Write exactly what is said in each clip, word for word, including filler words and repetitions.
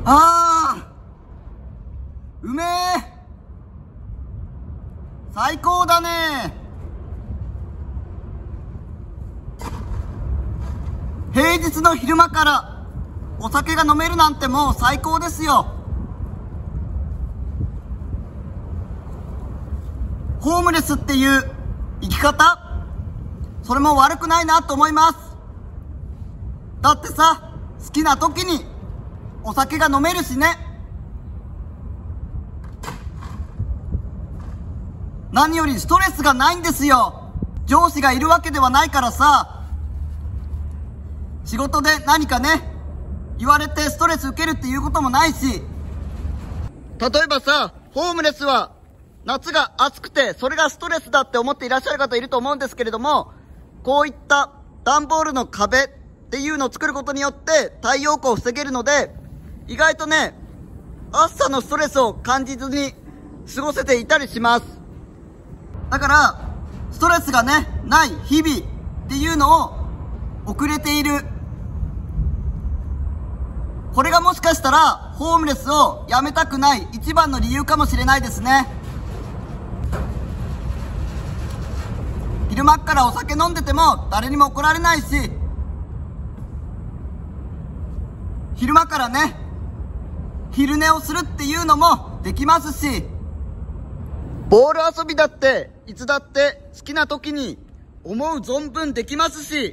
あー、うめえ、最高だね。平日の昼間からお酒が飲めるなんてもう最高ですよ。ホームレスっていう生き方、それも悪くないなと思います。だってさ、好きな時にお酒が飲めるしね。何よりストレスがないんですよ。上司がいるわけではないからさ。仕事で何かね、言われてストレス受けるっていうこともないし。例えばさ、ホームレスは夏が暑くてそれがストレスだって思っていらっしゃる方いると思うんですけれども、こういった段ボールの壁っていうのを作ることによって太陽光を防げるので、意外とね、暑さのストレスを感じずに過ごせていたりします。だから、ストレスがね、ない日々っていうのを送れている。これがもしかしたら、ホームレスをやめたくない一番の理由かもしれないですね。昼間っからお酒飲んでても誰にも怒られないし、昼間からね、昼寝をするっていうのもできますし、ボール遊びだっていつだって好きな時に思う存分できますし、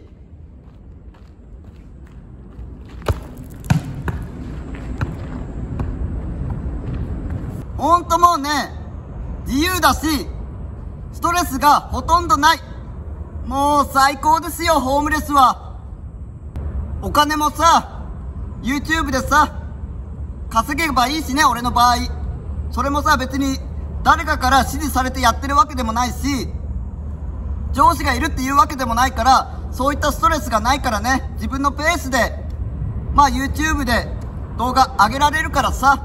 ほんともうね、自由だし、ストレスがほとんどない。もう最高ですよ、ホームレスは。お金もさ、YouTube でさ、稼げばいいしね、俺の場合。それもさ、別に誰かから指示されてやってるわけでもないし、上司がいるっていうわけでもないから、そういったストレスがないからね、自分のペースで、まあ YouTube で動画上げられるからさ。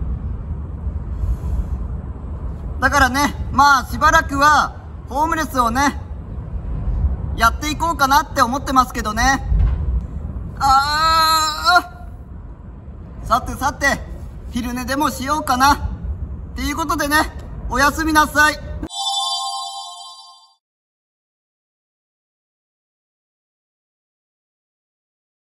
だからね、まあしばらくはホームレスをね、やっていこうかなって思ってますけどね。あー、さてさて、昼寝でもしようかな。っていうことでね、おやすみなさい。